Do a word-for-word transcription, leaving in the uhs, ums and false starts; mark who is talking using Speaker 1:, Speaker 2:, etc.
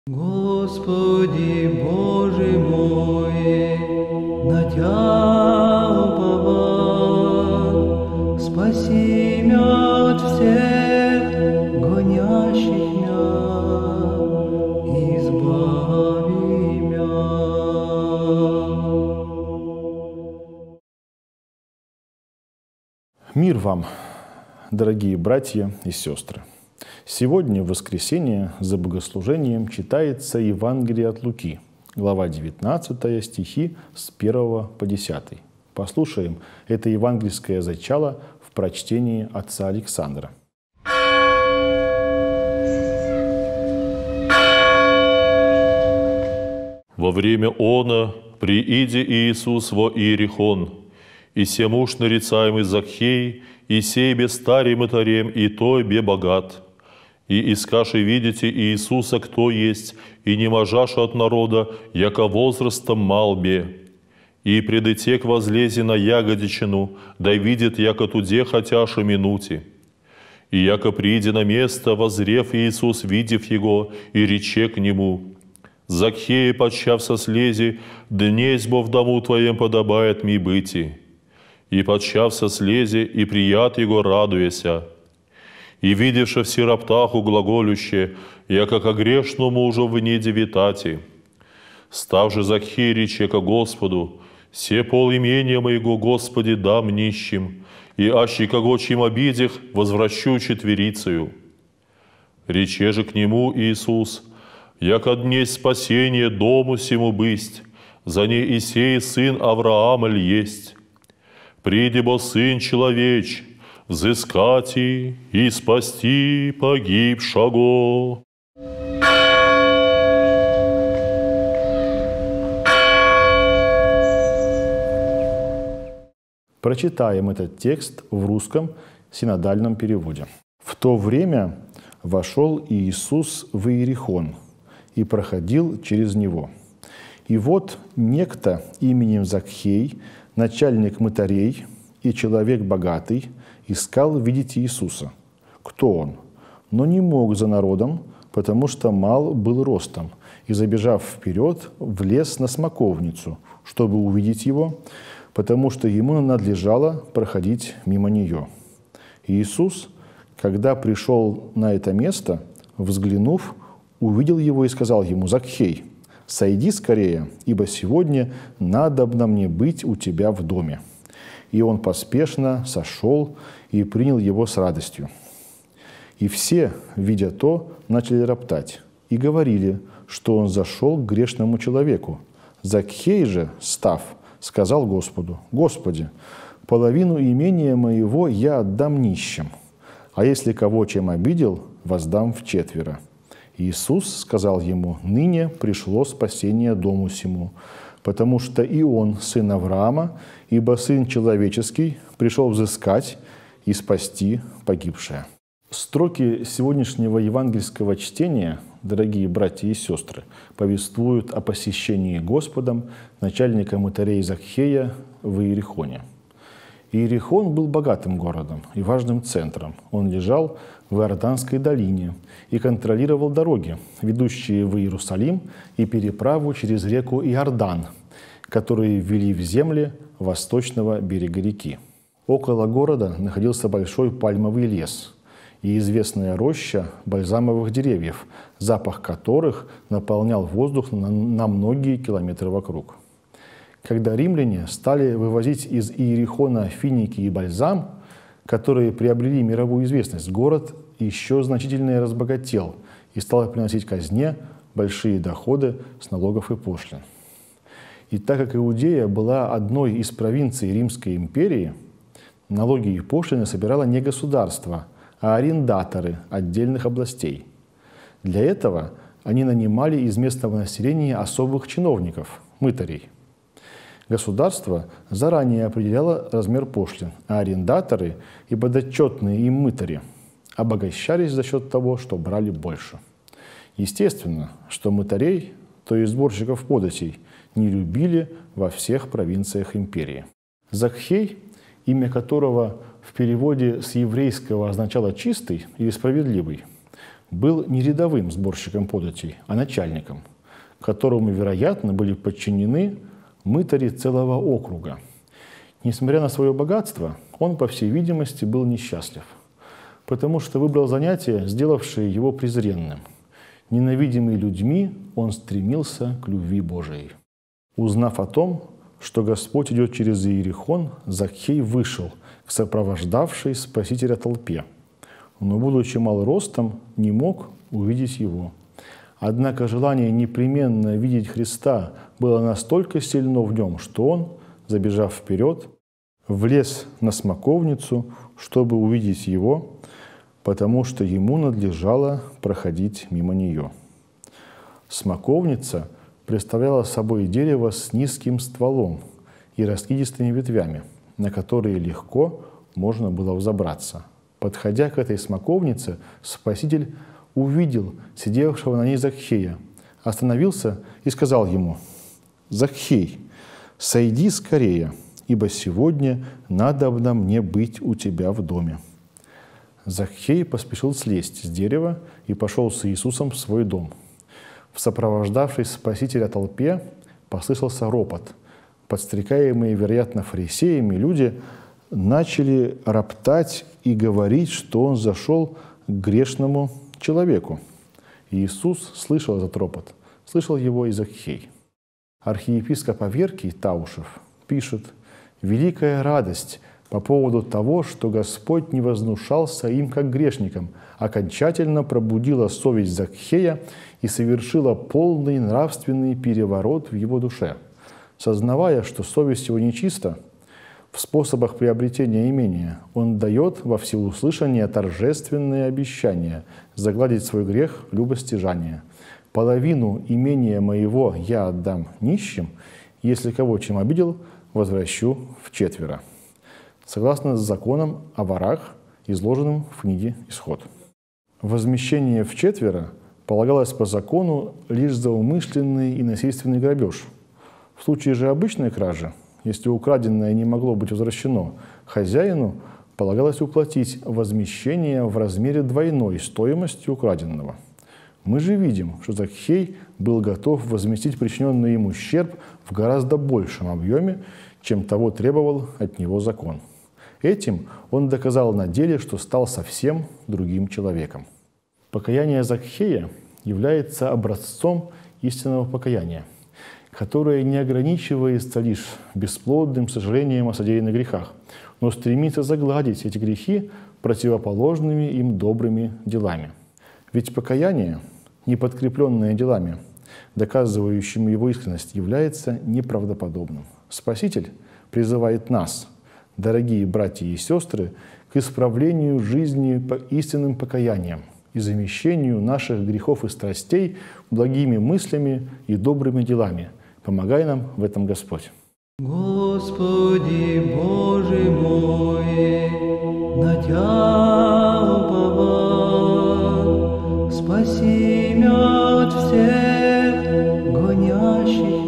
Speaker 1: Господи Боже мой, на Тя уповал, спаси мя от всех гонящих мя, избави мя.
Speaker 2: Мир вам, дорогие братья и сестры! Сегодня, в воскресенье, за богослужением читается Евангелие от Луки, глава девятнадцатая, стихи с первого по десятый. Послушаем это евангельское зачало в прочтении отца Александра.
Speaker 3: Во время она прииди Иисус во Иерихон, и се муж нарицаемый Закхей, и сей бе старый мытарем, и той бе богат. И искаши видите Иисуса, кто есть, и не можаша от народа, яко возрастом мал бе. И предытек возлези на ягодичину, да видит, яко туде хотяше минути. И яко прииди на место, возрев Иисус, видев его, и рече к нему: «Закхея, подчав со слези, днесь бо в дому твоем подобает ми быти». И подчав со слези, и прият его радуеся. И видевши в сироптаху глаголюще, яко ко грешному уже в неде витати. Став же Закхей рече ко Господу: «Се пол имения моего, Господи, дам нищим, и аще кого чем обидях, возвращу четверицею». Рече же к нему Иисус: «Яко днесь спасение дому сему бысть, за ней и сей сын Авраама ль есть. Приди бо сын человеч, взыскать и спасти погибшего».
Speaker 2: Прочитаем этот текст в русском синодальном переводе. «В то время вошел Иисус в Иерихон и проходил через него. И вот некто именем Закхей, начальник мытарей и человек богатый, искал видеть Иисуса. Кто он? Но не мог за народом, потому что мал был ростом, и, забежав вперед, влез на смоковницу, чтобы увидеть его, потому что ему надлежало проходить мимо нее. Иисус, когда пришел на это место, взглянув, увидел его и сказал ему: «Закхей, сойди скорее, ибо сегодня надобно мне быть у тебя в доме». И он поспешно сошел и принял его с радостью. И все, видя то, начали роптать и говорили, что он зашел к грешному человеку. Закхей же, став, сказал Господу: «Господи, половину имения моего я отдам нищим, а если кого чем обидел, воздам вчетверо». Иисус сказал ему: «Ныне пришло спасение дому сему, потому что и он сын Авраама, ибо Сын Человеческий пришел взыскать и спасти погибшее». Строки сегодняшнего евангельского чтения, дорогие братья и сестры, повествуют о посещении Господом начальника мытарей Закхея в Иерихоне. Иерихон был богатым городом и важным центром. Он лежал в Иорданской долине и контролировал дороги, ведущие в Иерусалим, и переправу через реку Иордан, которые вели в земли восточного берега реки. Около города находился большой пальмовый лес и известная роща бальзамовых деревьев, запах которых наполнял воздух на, на многие километры вокруг. Когда римляне стали вывозить из Иерихона финики и бальзам, которые приобрели мировую известность, город еще значительно разбогател и стал приносить казне большие доходы с налогов и пошлин. И так как Иудея была одной из провинций Римской империи, налоги и пошлины собирало не государство, а арендаторы отдельных областей. Для этого они нанимали из местного населения особых чиновников, мытарей. Государство заранее определяло размер пошлин, а арендаторы и подотчетные им мытари обогащались за счет того, что брали больше. Естественно, что мытарей, то есть сборщиков податей, не любили во всех провинциях империи. Закхей, имя которого в переводе с еврейского означало «чистый» или «справедливый», был не рядовым сборщиком податей, а начальником, которому, вероятно, были подчинены мытари целого округа. Несмотря на свое богатство, он, по всей видимости, был несчастлив, потому что выбрал занятие, сделавшее его презренным. Ненавидимый людьми, он стремился к любви Божией. Узнав о том, что Господь идет через Иерихон, Закхей вышел к сопровождавшей Спасителя толпе, но, будучи мал ростом, не мог увидеть его. Однако желание непременно видеть Христа было настолько сильно в нем, что он, забежав вперед, влез на смоковницу, чтобы увидеть его, потому что ему надлежало проходить мимо нее. Смоковница представляла собой дерево с низким стволом и раскидистыми ветвями, на которые легко можно было взобраться. Подходя к этой смоковнице, Спаситель увидел сидевшего на ней Закхея, остановился и сказал ему: «Закхей, сойди скорее, ибо сегодня надобно мне быть у тебя в доме». Закхей поспешил слезть с дерева и пошел с Иисусом в свой дом. В сопровождавшей Спасителя толпе послышался ропот. Подстрекаемые, вероятно, фарисеями, люди начали роптать и говорить, что он зашел к грешному человеку. Иисус слышал этот ропот, слышал его и Закхей. Архиепископ Аверкий Таушев пишет: «Великая радость по поводу того, что Господь не вознушался им как грешникам, окончательно пробудила совесть Закхея и совершила полный нравственный переворот в его душе. Сознавая, что совесть его нечиста, в способах приобретения имения он дает во всеуслышание торжественные обещания загладить свой грех любостяжания. Половину имения моего я отдам нищим, если кого чем обидел, возвращу вчетверо». Согласно с законом о ворах, изложенным в книге «Исход». Возмещение вчетверо полагалось по закону лишь за умышленный и насильственный грабеж. В случае же обычной кражи, если украденное не могло быть возвращено, хозяину полагалось уплатить возмещение в размере двойной стоимости украденного. Мы же видим, что Закхей был готов возместить причиненный ему ущерб в гораздо большем объеме, чем того требовал от него закон. Этим он доказал на деле, что стал совсем другим человеком. Покаяние Закхея является образцом истинного покаяния, которое не ограничивается лишь бесплодным сожалением о содеянных грехах, но стремится загладить эти грехи противоположными им добрыми делами. Ведь покаяние, не подкрепленное делами, доказывающими его искренность, является неправдоподобным. Спаситель призывает нас, дорогие братья и сестры, к исправлению жизни по истинным покаянием и замещению наших грехов и страстей благими мыслями и добрыми делами. Помогай нам в этом Господь.
Speaker 1: Господи Боже мой, на Тя уповал, спаси мя от всех гонящих